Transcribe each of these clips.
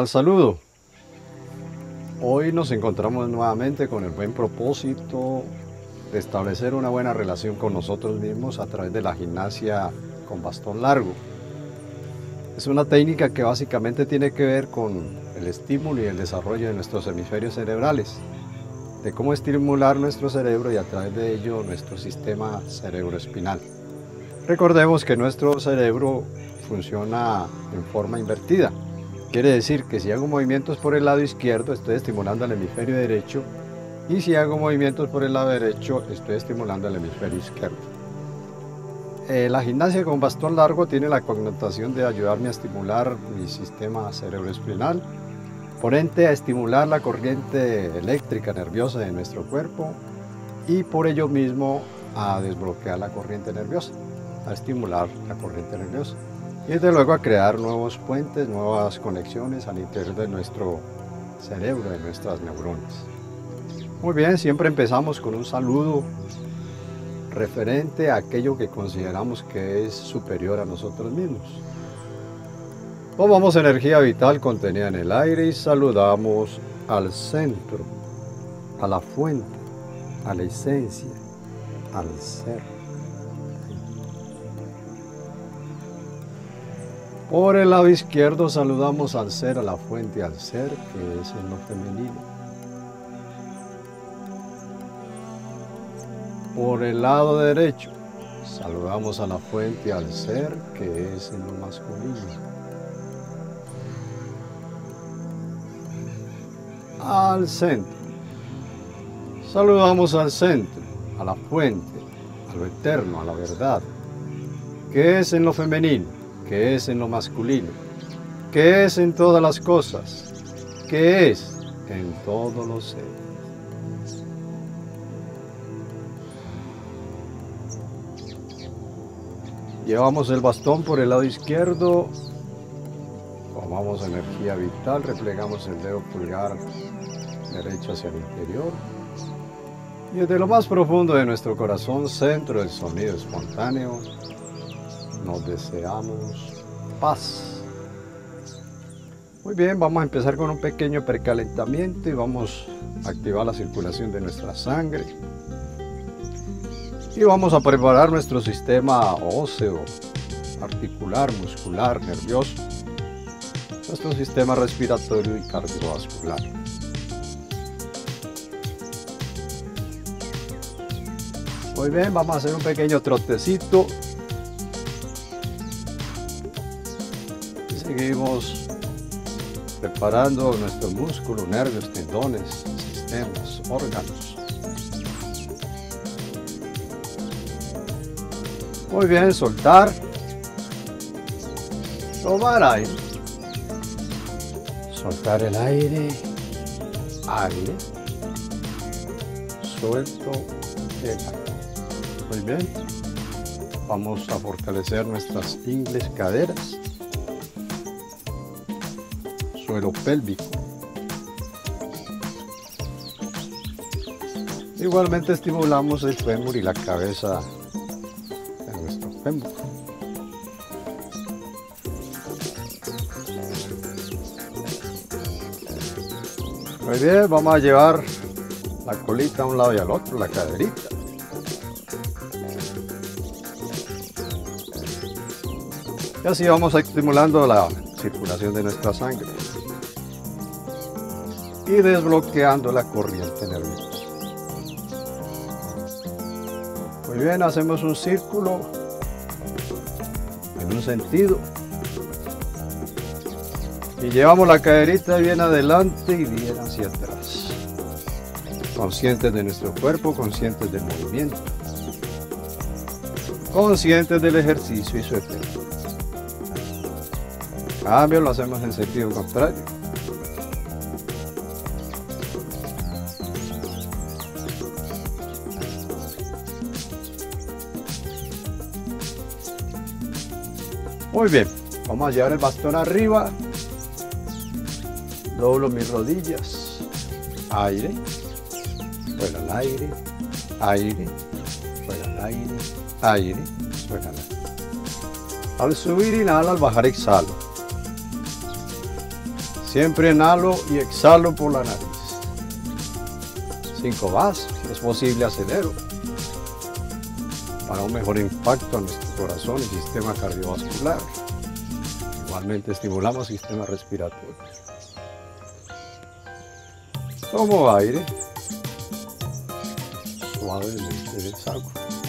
cordial saludo. Hoy nos encontramos nuevamente con el buen propósito de establecer una buena relación con nosotros mismos a través de la gimnasia con bastón largo. Es una técnica que básicamente tiene que ver con el estímulo y el desarrollo de nuestros hemisferios cerebrales, de cómo estimular nuestro cerebro y a través de ello nuestro sistema cerebroespinal. Recordemos que nuestro cerebro funciona en forma invertida. Quiere decir que si hago movimientos por el lado izquierdo, estoy estimulando el hemisferio derecho, y si hago movimientos por el lado derecho, estoy estimulando el hemisferio izquierdo. La gimnasia con bastón largo tiene la connotación de ayudarme a estimular mi sistema cerebroespinal, por ende a estimular la corriente eléctrica nerviosa de nuestro cuerpo y por ello mismo a desbloquear la corriente nerviosa, a estimular la corriente nerviosa. Y desde luego a crear nuevos puentes, nuevas conexiones al interior de nuestro cerebro, de nuestras neuronas. Muy bien, siempre empezamos con un saludo referente a aquello que consideramos que es superior a nosotros mismos. Tomamos energía vital contenida en el aire y saludamos al centro, a la fuente, a la esencia, al ser. Por el lado izquierdo saludamos al ser, a la fuente, al ser, que es en lo femenino. Por el lado derecho saludamos a la fuente, al ser, que es en lo masculino. Al centro saludamos al centro, a la fuente, a lo eterno, a la verdad, que es en lo femenino, que es en lo masculino, que es en todas las cosas, que es en todos los seres. Llevamos el bastón por el lado izquierdo, tomamos energía vital, replegamos el dedo pulgar derecho hacia el interior y desde lo más profundo de nuestro corazón, centro del sonido espontáneo, nos deseamos paz. Muy bien, vamos a empezar con un pequeño precalentamiento y vamos a activar la circulación de nuestra sangre. Y vamos a preparar nuestro sistema óseo, articular, muscular, nervioso, nuestro sistema respiratorio y cardiovascular. Muy bien, vamos a hacer un pequeño trotecito. Seguimos preparando nuestros músculos, nervios, tendones, sistemas, órganos. Muy bien, soltar. Tomar aire. Soltar el aire. Aire. Suelto el aire. Muy bien. Vamos a fortalecer nuestras ingles, caderas. Suelo pélvico. Igualmente estimulamos el fémur y la cabeza de nuestro fémur. Muy bien, vamos a llevar la colita a un lado y al otro, la caderita. Y así vamos estimulando la circulación de nuestra sangre y desbloqueando la corriente nerviosa. Muy bien, hacemos un círculo en un sentido y llevamos la caderita bien adelante y bien hacia atrás, conscientes de nuestro cuerpo, conscientes del movimiento, conscientes del ejercicio y su efecto. En cambio lo hacemos en sentido contrario. Muy bien, vamos a llevar el bastón arriba, doblo mis rodillas, aire, fuera el aire, aire, fuera el aire, aire, fuera el aire. Al subir inhalo, al bajar exhalo. Siempre inhalo y exhalo por la nariz. 5 más, si es posible acelero. Para un mejor impacto a nuestro corazón y sistema cardiovascular. Igualmente estimulamos el sistema respiratorio. Tomo aire. Suavemente exhalo.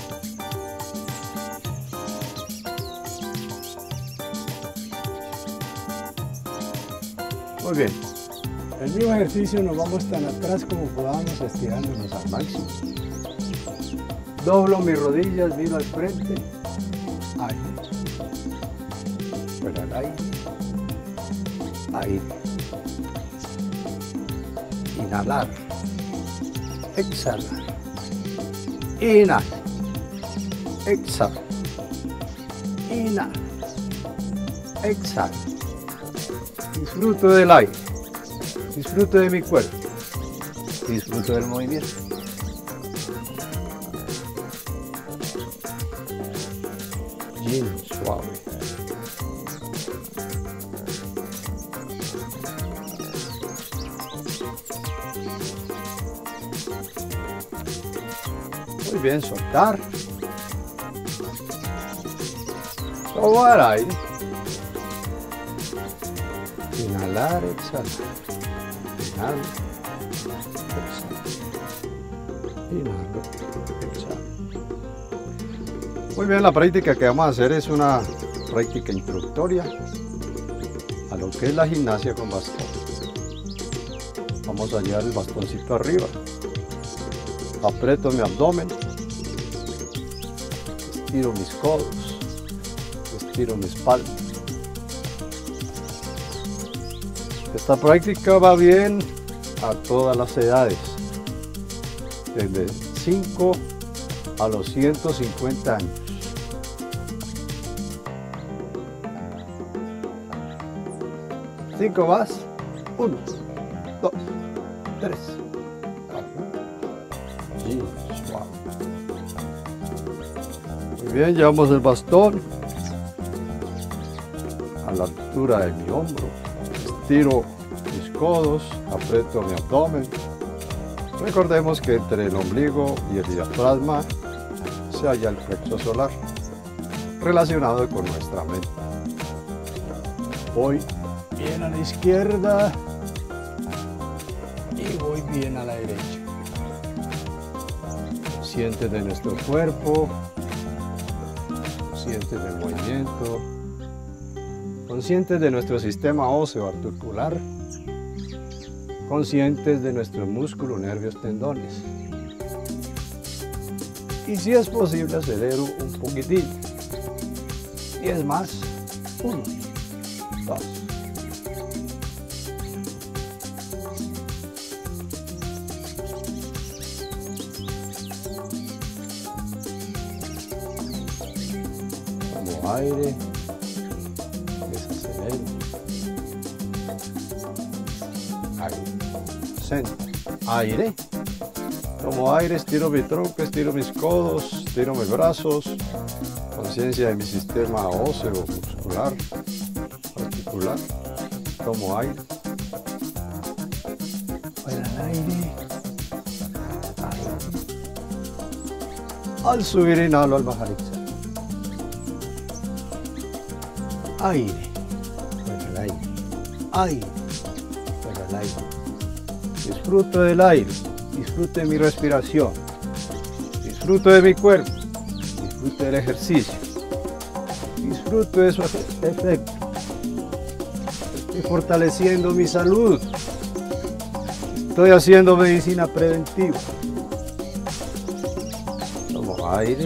Muy bien. El mismo ejercicio nos vamos tan atrás como podamos, estirándonos al máximo. Doblo mis rodillas, miro al frente. Aire. Fuera el aire. Aire. Inhalar. Exhalar. Inhala. Exhala. Inhala. Exhala. Disfruto del aire. Disfruto de mi cuerpo. Disfruto del movimiento. Bien suave. Muy bien, soltar. Tomar aire. Inhalar, exhalar. Inhalo, exhalo. Inhalo, exhalo. Muy bien, la práctica que vamos a hacer es una práctica introductoria a lo que es la gimnasia con bastón. Vamos a llevar el bastoncito arriba. Aprieto mi abdomen. Estiro mis codos. Estiro mi espalda. Esta práctica va bien a todas las edades, desde 5 a los 150 años. Cinco más. 1, 2, 3. Muy bien, llevamos el bastón a la altura de mi hombro. Estiro mis codos, aprieto mi abdomen. Recordemos que entre el ombligo y el diafragma se halla el plexo solar, relacionado con nuestra mente. Voy bien a la izquierda y voy bien a la derecha. Conscientes de nuestro cuerpo, conscientes del movimiento, conscientes de nuestro sistema óseo articular, conscientes de nuestros músculos, nervios, tendones. Y si es posible, acelero un poquitín. 10 más. 1, 2. Tomo aire. Aire. Tomo aire, estiro mi tronco, estiro mis codos, estiro mis brazos. Conciencia de mi sistema óseo, muscular, articular. Tomo aire. Fuera el aire. Al subir inhalo, al bajar exhalo. Aire. Fuera el aire. Aire. Fuera el aire. Disfruto del aire, disfruto de mi respiración, disfruto de mi cuerpo, disfruto del ejercicio, disfruto de su efecto. Estoy fortaleciendo mi salud, estoy haciendo medicina preventiva. Tomo aire,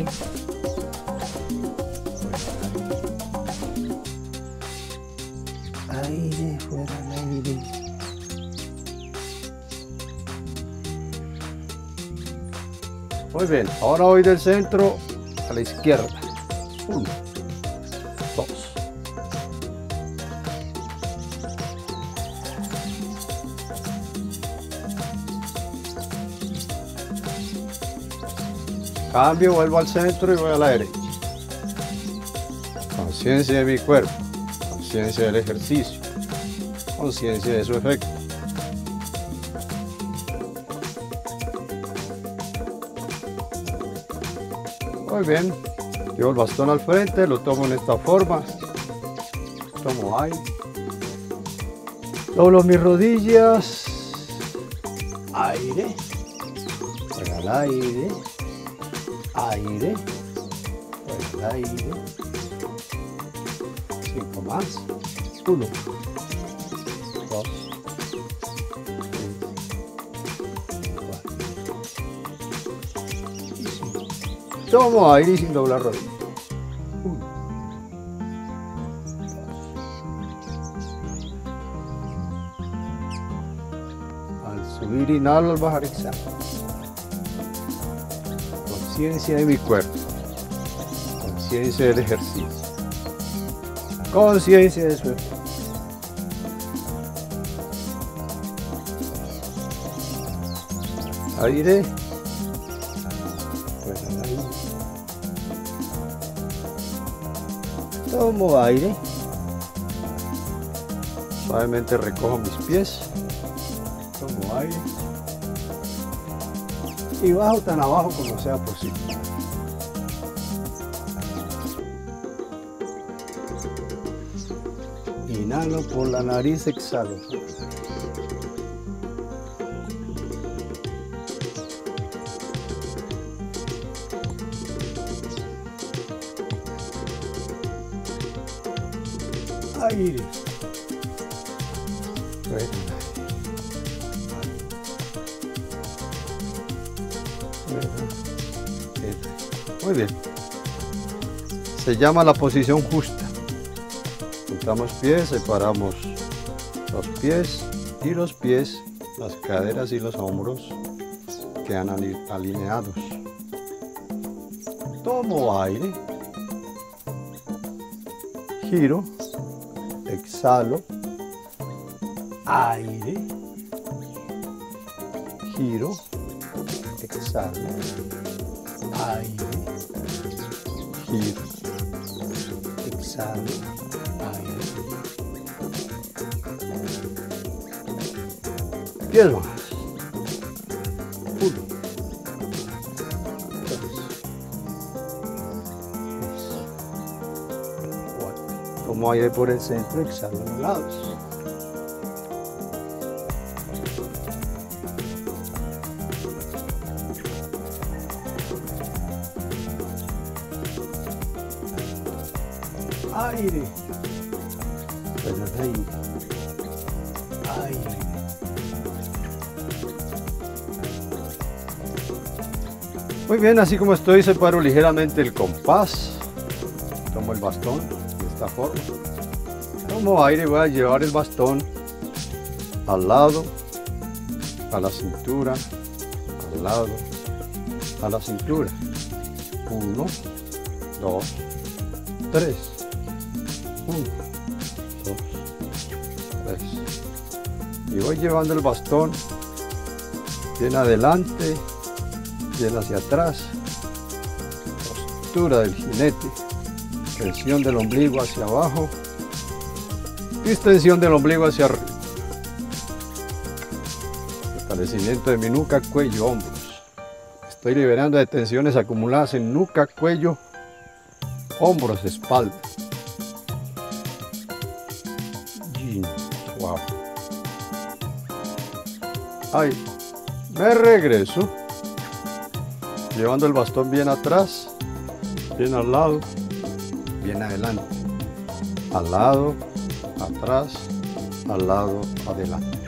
aire, fuera el aire. Muy bien, ahora voy del centro a la izquierda. 1, 2. Cambio, vuelvo al centro y voy a la derecha. Conciencia de mi cuerpo, conciencia del ejercicio, conciencia de su efecto. Muy bien, llevo el bastón al frente, lo tomo en esta forma, tomo aire, doblo mis rodillas, aire, fuera el aire, aire, fuera el aire, 5 más, 1, 2, 3, tomo aire sin doblar rodillas. 1, 2. Al subir inhalo, al bajar exhalo. Conciencia de mi cuerpo. Conciencia del ejercicio. Conciencia de su efecto. Aire. Tomo aire, suavemente recojo mis pies, tomo aire y bajo tan abajo como sea posible. Inhalo por la nariz, exhalo. Aire. Muy bien. Se llama la posición justa. Juntamos pies, separamos los pies y los pies, las caderas y los hombros quedan alineados. Tomo aire. Giro. Exhalo, aire, giro, exhalo, aire, giro, exhalo, aire. 10 más. 1, 2, 3, 4. Tomo aire por el centro, exhalo a los lados. Aire. Bueno, aire. Aire. Muy bien, así como estoy, separo ligeramente el compás. Tomo el bastón de esta forma. Tomo aire, voy a llevar el bastón al lado, a la cintura, al lado, a la cintura. 1, 2, 3. 1, 2, 3. Y voy llevando el bastón bien adelante, bien hacia atrás. Postura del jinete. Extensión del ombligo hacia abajo. Extensión del ombligo hacia arriba. Fortalecimiento de mi nuca, cuello, hombros. Estoy liberando de tensiones acumuladas en nuca, cuello, hombros, espalda. Wow. Ahí. Me regreso. Llevando el bastón bien atrás, bien al lado, bien adelante. Al lado, atrás, al lado, adelante.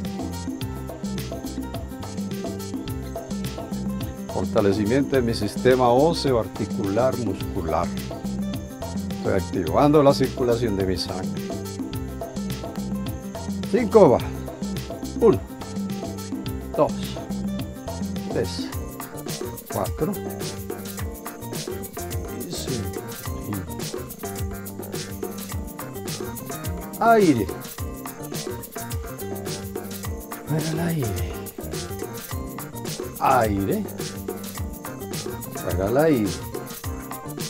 Fortalecimiento de mi sistema óseo, articular, muscular. Estoy activando la circulación de mi sangre. 5 va. 1, 2, 3, 4 y 5. Aire. Fuera el aire. Aire. Fuera el aire.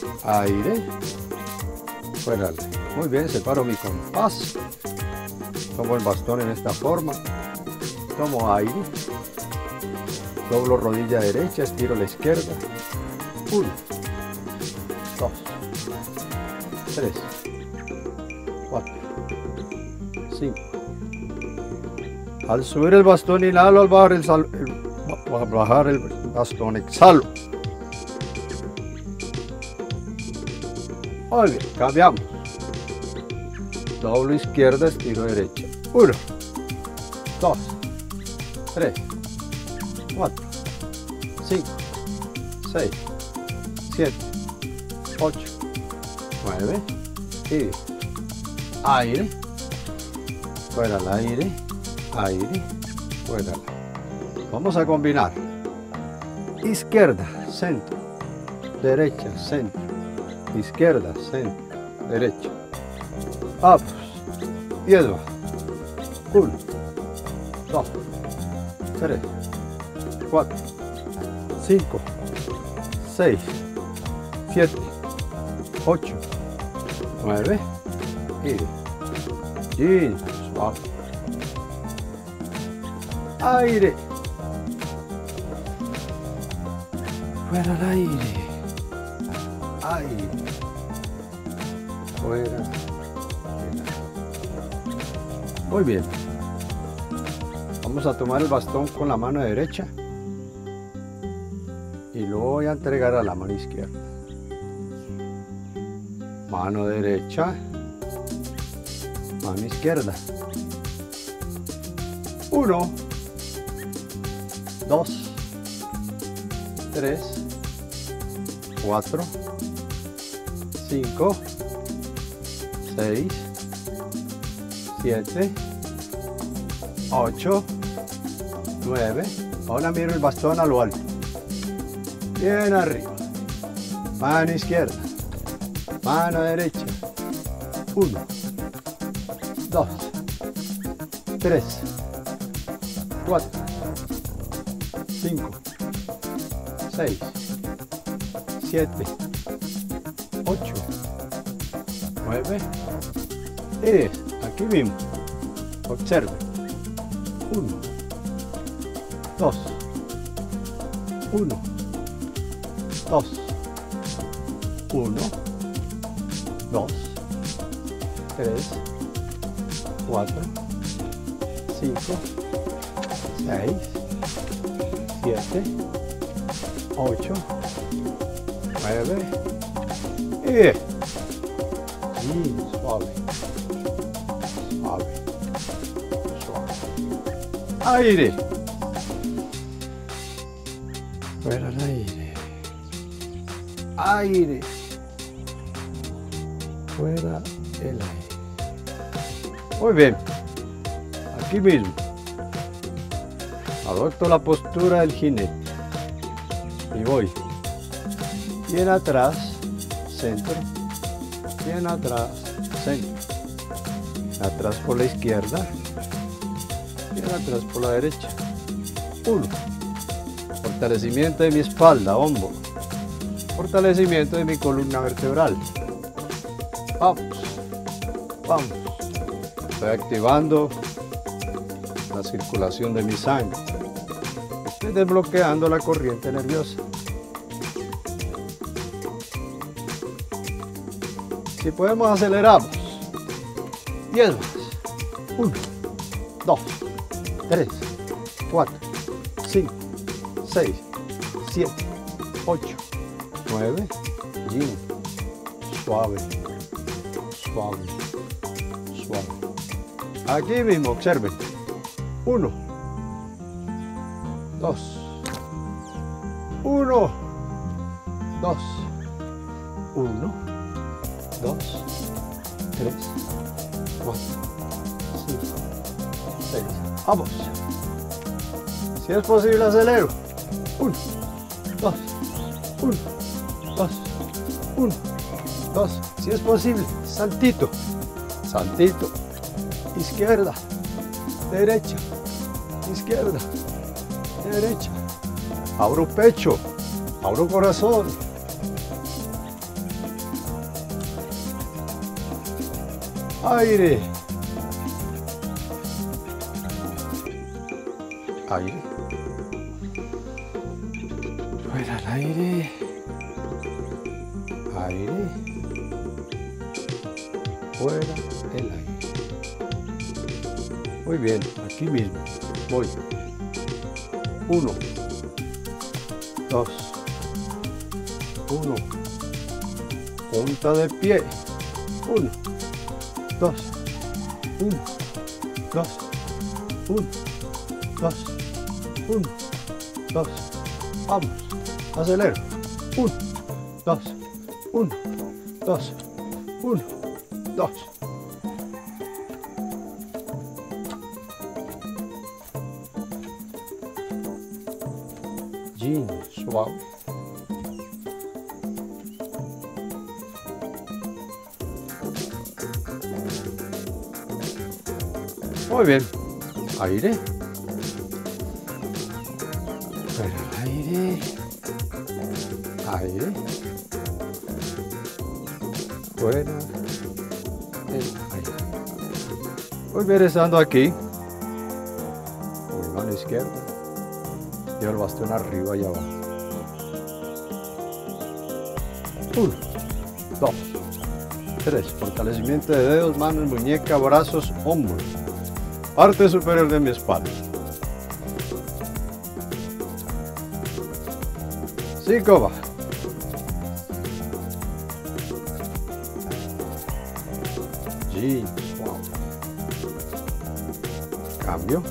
Aire. Fuera el aire. Muy bien, separo mi compás. Tomo el bastón en esta forma, tomo aire, doblo rodilla derecha, estiro la izquierda, 1, 2, 3, 4, 5. Al subir el bastón inhalo, al bajar el bastón exhalo. Muy bien, cambiamos. Doblo izquierda, estiro derecha. 1, 2, 3, 4, 5, 6, 7, 8, 9 y aire, fuera el aire, aire, fuera. Vamos a combinar izquierda, centro, derecha, centro, izquierda, centro, derecha. Vamos, 10 más. 1, 2, 3, 4, 5, 6, 7, 8, 9 y suave. Aire. Fuera el aire. Aire. Fuera el aire. Muy bien. Vamos a tomar el bastón con la mano derecha y lo voy a entregar a la mano izquierda. Mano derecha, mano izquierda. 1, 2, 3, 4, 5, 6, 7, 8, 9. Ahora miro el bastón a lo alto. Bien arriba. Mano izquierda. Mano derecha. 1, 2, 3, 4, 5, 6, 7, 8, 9 y 10. Aquí mismo. Observe. 1, 2, 1, 2, 1, 2, 3, 4, 5, 6, 7, 8, 9 y 10. Y suave, suave, suave. Aire. Fuera el aire. Aire. Fuera el aire. Muy bien. Aquí mismo. Adopto la postura del jinete. Y voy. Bien atrás, centro. Bien atrás, centro. Atrás por la izquierda. Bien atrás por la derecha. 1. Fortalecimiento de mi espalda, hombro. Fortalecimiento de mi columna vertebral. Vamos. Vamos. Estoy activando la circulación de mi sangre. Estoy desbloqueando la corriente nerviosa. Si podemos, aceleramos. 10 más. 1, 2, 3, 4, 5, 6, 7, 8, 9 y suave, suave, suave. Aquí mismo, observen. 1, 2, 1, 2, 1, 2, 3, 4, 5, 6. Vamos. Si es posible, acelero. 1, 2, 1, 2, 1, 2. Si es posible, saltito. Saltito. Izquierda, derecha, izquierda, derecha. Abro pecho, abro corazón. Aire. aire, fuera el aire, aire, fuera el aire. Muy bien, aquí mismo, voy. 1, 2, 1, punta de pie, 1, 2, 1, 2, 1, 2, 1, 2, vamos, acelero, 1, 2, 1, 2, 1, 2. Yin, suave. Muy bien, aire, fuera el aire, aire, fuera el aire. Muy bien, estando aquí, con mi mano izquierda, llevo el bastón arriba y abajo. 1, 2, 3, fortalecimiento de dedos, manos, muñeca, brazos, hombros. Parte superior de mi espalda. 5 va. Yin, suave. Cambio.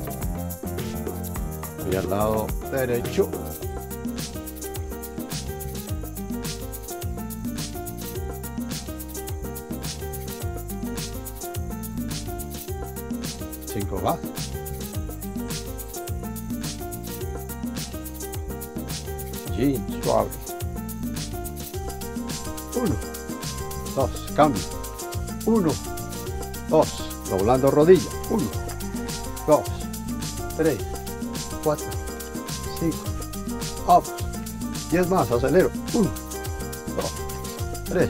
Voy al lado derecho. Va. Yin, suave. 1, 2, cambio. 1, 2, doblando rodilla. 1, 2, 3, 4, 5, up. 10 más, acelero. 1, 2, 3.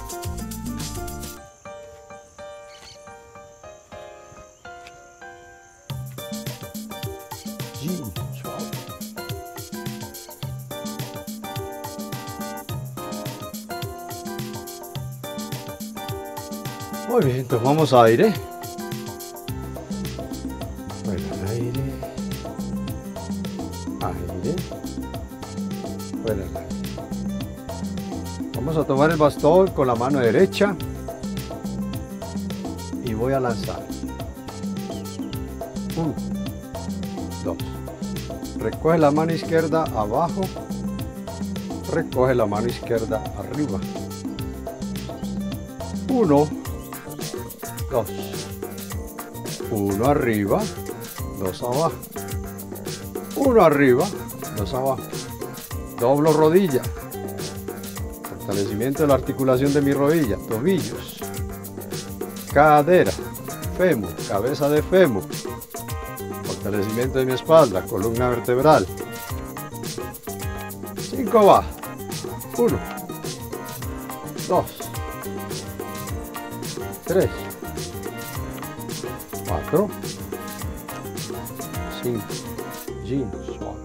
Muy bien, tomamos aire. Fuera el aire. Aire. Fuera el aire. Vamos a tomar el bastón con la mano derecha. Y voy a lanzar. 1, 2. Recoge la mano izquierda abajo. Recoge la mano izquierda arriba. 1, 2, 1 arriba, 2 abajo, 1 arriba, 2 abajo, doblo rodilla, fortalecimiento de la articulación de mi rodilla, tobillos, cadera, fémur, cabeza de fémur, fortalecimiento de mi espalda, columna vertebral. 5 va, 1, 2, 3, 4, 5, yin, suave.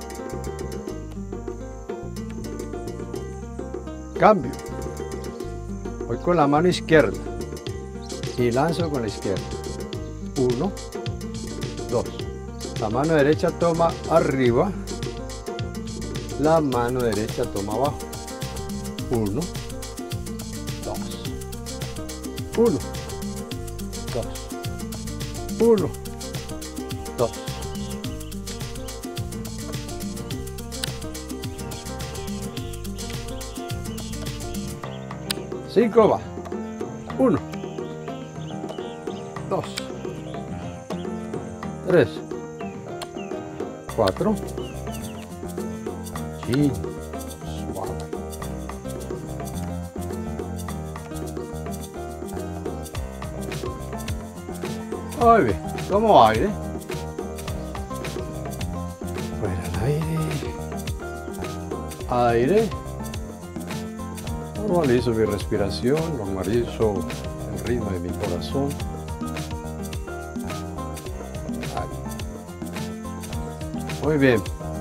Cambio. Voy con la mano izquierda y lanzo con la izquierda. 1, 2. La mano derecha toma arriba, la mano derecha toma abajo. 1, 2. 1, 2. 1, 2. Cinco va. 1, 2, 3, 4. Yin, suave. Muy bien, tomo aire. Fuera el aire. Aire. Normalizo mi respiración, normalizo el ritmo de mi corazón. Aire. Muy bien.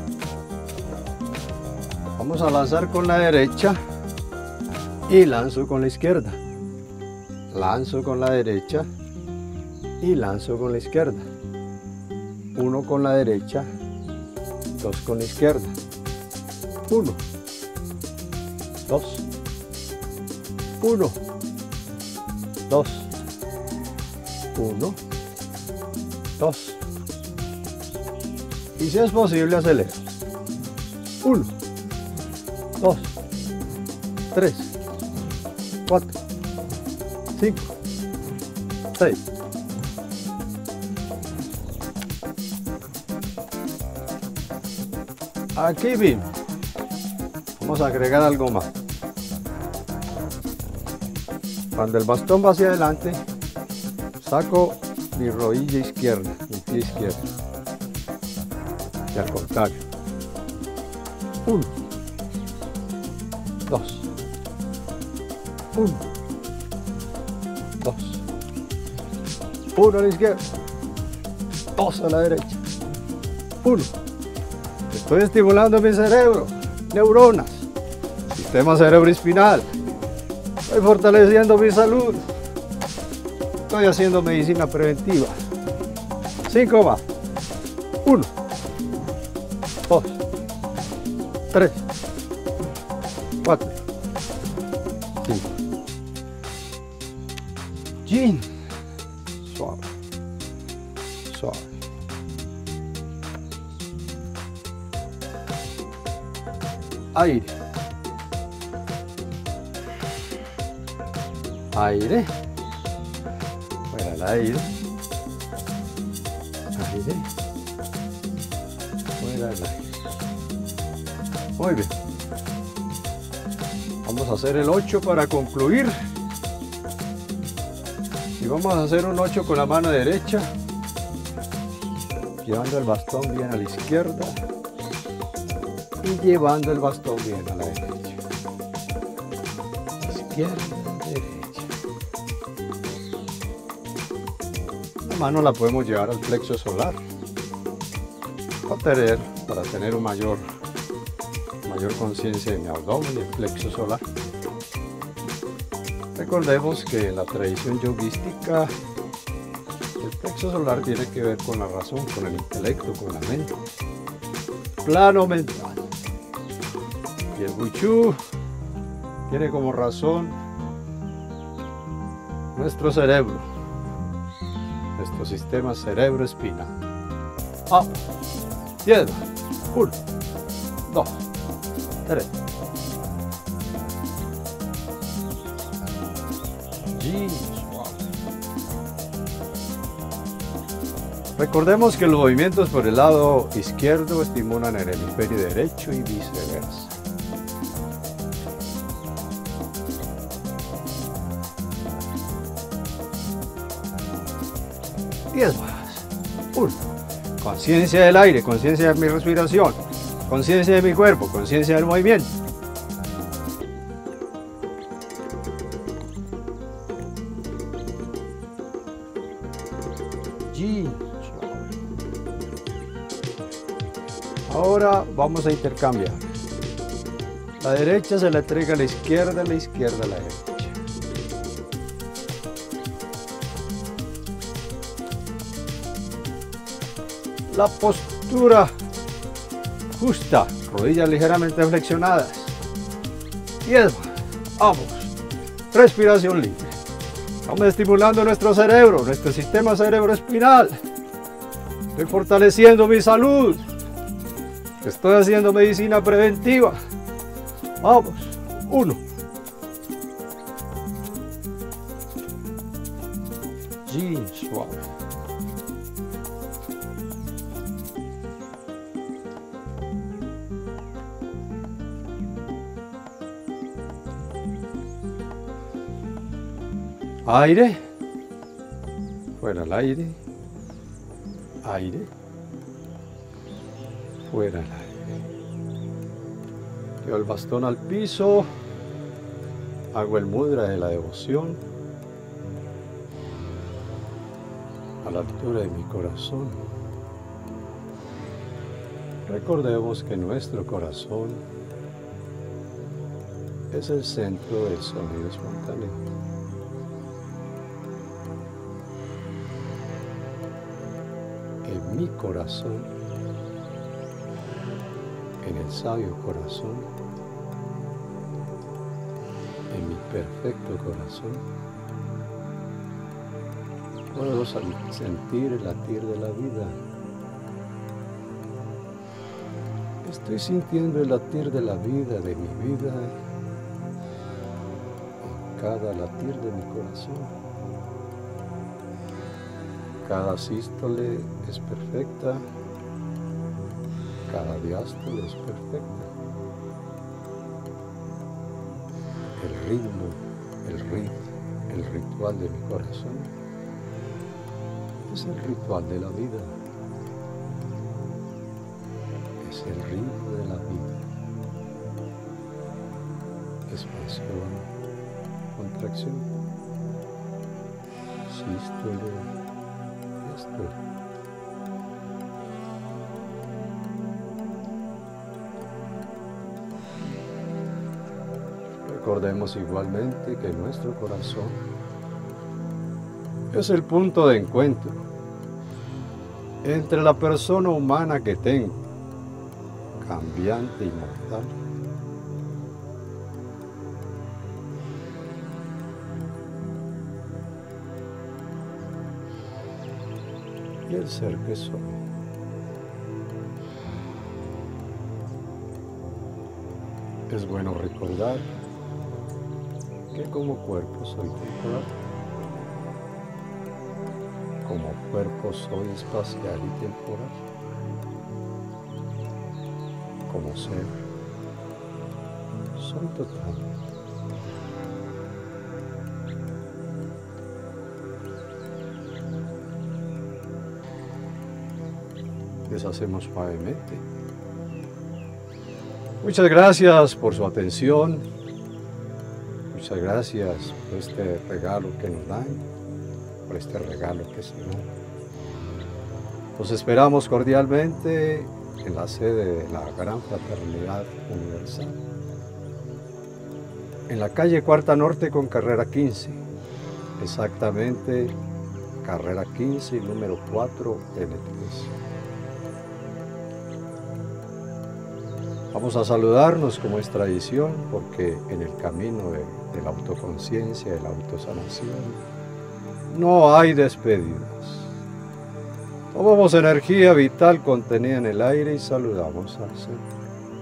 Vamos a lanzar con la derecha y lanzo con la izquierda. Lanzo con la derecha y lanzo con la izquierda. 1 con la derecha, 2 con la izquierda. 1, 2, 1, 2, 1, 2. Y si es posible, acelera. 1, 2, 3, 4, 5, 6. Aquí bien. Vamos a agregar algo más. Cuando el bastón va hacia adelante, saco mi rodilla izquierda, mi pie izquierdo. Y al contrario. 1, 2, 1, 2, 1 a la izquierda, 2 a la derecha, 1. Estoy estimulando mi cerebro, neuronas, sistema cerebroespinal. Estoy fortaleciendo mi salud. Estoy haciendo medicina preventiva. 5 más. 1, 2, 3, 4, 5. Yin. Suave. Suave. Aire. Aire. Fuera el aire. Aire. Fuera el aire. Muy bien. Vamos a hacer el 8 para concluir. Y vamos a hacer un 8 con la mano derecha, llevando el bastón bien a la izquierda y llevando el bastón bien a la derecha. Izquierda, derecha. La mano la podemos llevar al plexo solar para tener una mayor conciencia de mi abdomen y el plexo solar. Recordemos que en la tradición yoguística el plexo solar tiene que ver con la razón, con el intelecto, con la mente, plano mental. Y el Wushu tiene como razón nuestro cerebro, nuestro sistema cerebro-espinal. Izquierda, 1, 2, 3. Recordemos que los movimientos por el lado izquierdo estimulan el hemisferio derecho y viceversa. Diez más. 1. Conciencia del aire, conciencia de mi respiración, conciencia de mi cuerpo, conciencia del movimiento. Ahora vamos a intercambiar. La derecha se la entrega a la izquierda a la derecha. La postura justa, rodillas ligeramente flexionadas. 10 más. Vamos. Respiración libre. Estamos estimulando nuestro cerebro, nuestro sistema cerebroespinal. Estoy fortaleciendo mi salud. Estoy haciendo medicina preventiva. Vamos. 1. Yin suave. Aire. Fuera el aire. Aire. Fuera el aire. Llevo el bastón al piso. Hago el mudra de la devoción. A la altura de mi corazón. Recordemos que nuestro corazón es el centro del sonido espontáneo. En mi corazón, en el sabio corazón, en mi perfecto corazón, puedo sentir el latir de la vida. Estoy sintiendo el latir de la vida, de mi vida, en cada latir de mi corazón. Cada sístole es perfecta, cada diástole es perfecta. El ritmo, el ritual de mi corazón es el ritual de la vida. Es el ritmo de la vida. Expansión, contracción, sístole, diástole. Recordemos igualmente que nuestro corazón es el punto de encuentro entre la persona humana que tengo, cambiante y mortal, y el ser que soy. Es bueno recordar que como cuerpo soy temporal, como cuerpo soy espacial y temporal, como ser soy total. Deshacemos suavemente. Muchas gracias por su atención. Muchas gracias por este regalo que nos dan, por este regalo que se dan. Los esperamos cordialmente en la sede de la Gran Fraternidad Universal, en la calle Cuarta Norte con carrera 15, exactamente carrera 15, número 4, N3. Vamos a saludarnos como es tradición, porque en el camino de la autoconciencia, de la autosanación, no hay despedidas. Tomamos energía vital contenida en el aire y saludamos al centro.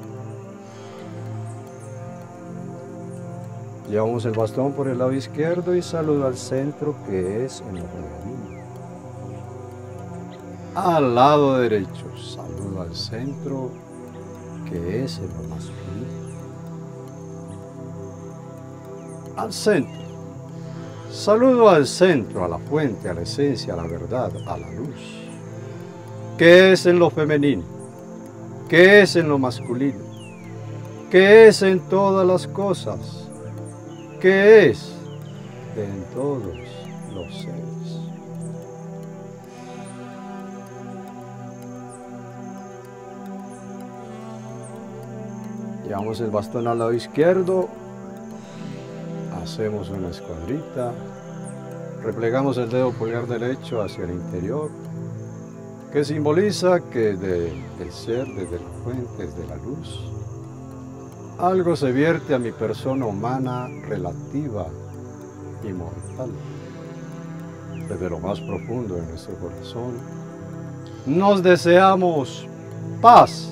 Llevamos el bastón por el lado izquierdo y saludo al centro, que es en lo femenino. Al lado derecho, saludo al centro, que es en lo masculino. Al centro. Saludo al centro, a la fuente, a la esencia, a la verdad, a la luz. ¿Qué es en lo femenino? ¿Qué es en lo masculino? ¿Qué es en todas las cosas? ¿Qué es en todos los seres? Llevamos el bastón al lado izquierdo, hacemos una escuadrita, replegamos el dedo pulgar derecho hacia el interior, que simboliza que desde el ser, desde la fuente, desde la luz, algo se vierte a mi persona humana relativa y mortal. Desde lo más profundo de nuestro corazón, nos deseamos paz,